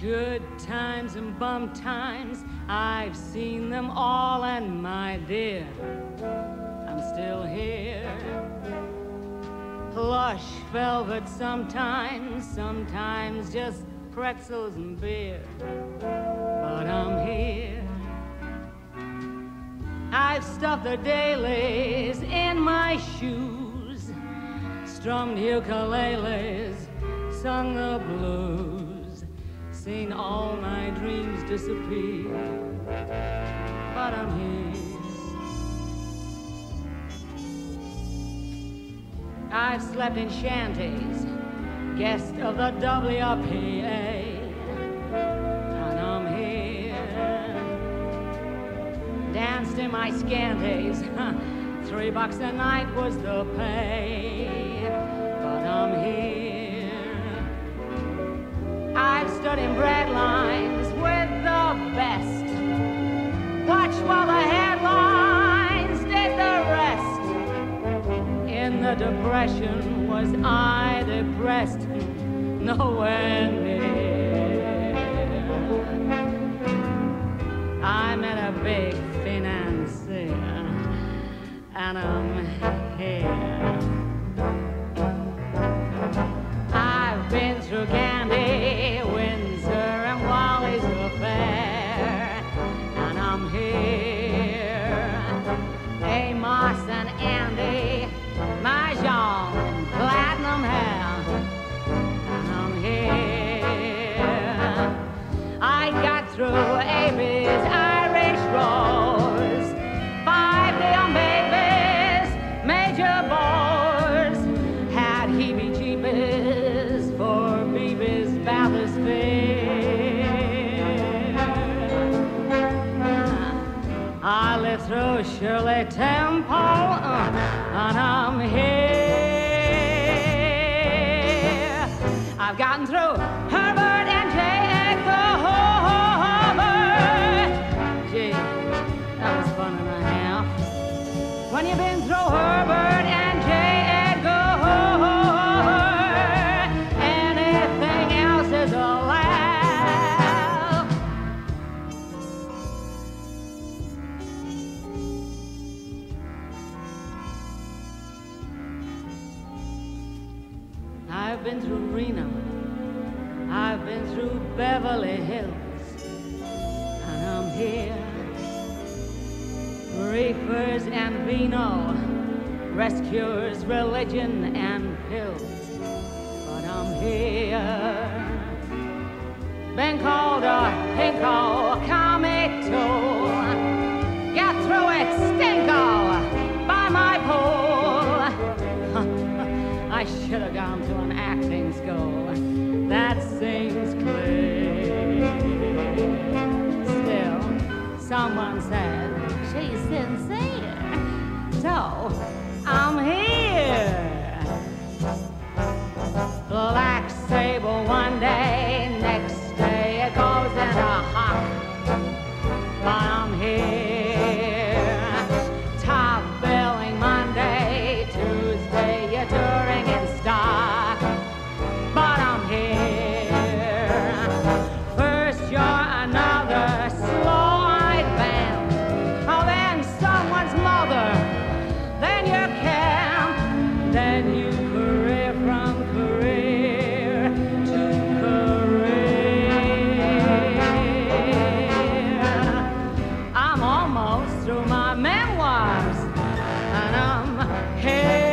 Good times and bum times, I've seen them all, and my dear, I'm still here. Plush velvet sometimes, sometimes just pretzels and beer, but I'm here. I've stuffed the dailies in my shoes, strummed ukuleles, sung the blues, seen all my dreams disappear, but I'm here. I've slept in shanties, guest of the WPA, and I'm here. Danced in my scanties, $3 a night was the pay, but I'm here. I've stood in bread lines with the best, watched while the headlines did the rest. In the Depression, was I depressed? Nowhere near. I met a big financier, and I'm here. I've been through Candy, Windsor, and Wally's affair, and I'm here. Amos and Andy, Mahjong, platinum hair, and I'm here. I got through Abe's Irish Rose, 5 neon babies, major bores, had heebie-jeebies for Beavis Bathysphere. I lived through Shirley Temple, and I'm here. I've gotten through Herbert and J. Edgar Hoover. Gee, that was fun and a half. When you've been through Herbert and J. Edgar Hoover, anything else is a laugh. I've been through Reno, I've been through Beverly Hills, and I'm here. Reefers and vino, rescuers, religion and pills, but I'm here. Been called a pinko, comic tool, got through it stinko by my pool. I should have gone to an acting school, that seems clear. Still, someone said, she's sincere, so I'm here. Black sable one day, next day it goes into hock, but I'm here. Top billing Monday, Tuesday you're touring in stock, but I'm here. First you're another slow-eyed band, oh then someone's mother, then your camp, then you career from career to career. I'm almost through my memoirs, and I'm here.